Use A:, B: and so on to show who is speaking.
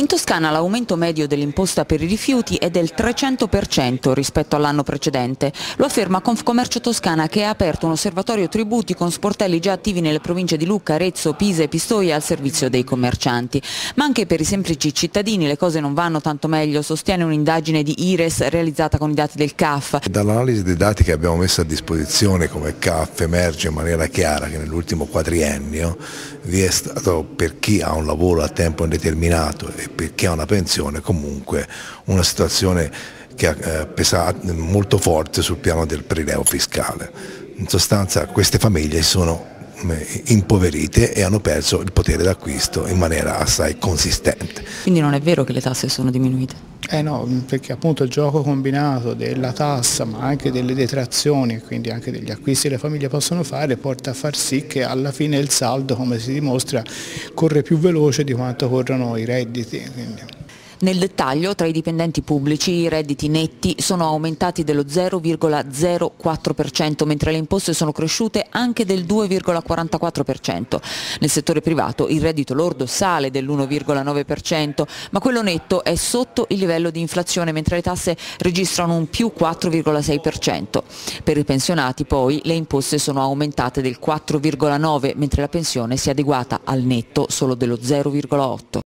A: In Toscana l'aumento medio dell'imposta per i rifiuti è del 300% rispetto all'anno precedente. Lo afferma Confcommercio Toscana, che ha aperto un osservatorio tributi con sportelli già attivi nelle province di Lucca, Arezzo, Pisa e Pistoia al servizio dei commercianti. Ma anche per i semplici cittadini le cose non vanno tanto meglio, sostiene un'indagine di IRES realizzata con i dati del CAF.
B: Dall'analisi dei dati che abbiamo messo a disposizione come CAF emerge in maniera chiara che nell'ultimo quadriennio vi è stato, per chi ha un lavoro a tempo indeterminato e per chi ha una pensione, comunque una situazione che ha pesato molto forte sul piano del prelievo fiscale. In sostanza queste famiglie sono impoverite e hanno perso il potere d'acquisto in maniera assai consistente.
A: Quindi non è vero che le tasse sono diminuite?
C: No, perché appunto il gioco combinato della tassa ma anche delle detrazioni e quindi anche degli acquisti che le famiglie possono fare porta a far sì che alla fine il saldo, come si dimostra, corre più veloce di quanto corrono i redditi.
A: Nel dettaglio, tra i dipendenti pubblici i redditi netti sono aumentati dello 0,04%, mentre le imposte sono cresciute anche del 2,44%. Nel settore privato il reddito lordo sale dell'1,9%, ma quello netto è sotto il livello di inflazione, mentre le tasse registrano un più 4,6%. Per i pensionati poi le imposte sono aumentate del 4,9%, mentre la pensione si è adeguata al netto solo dello 0,8%.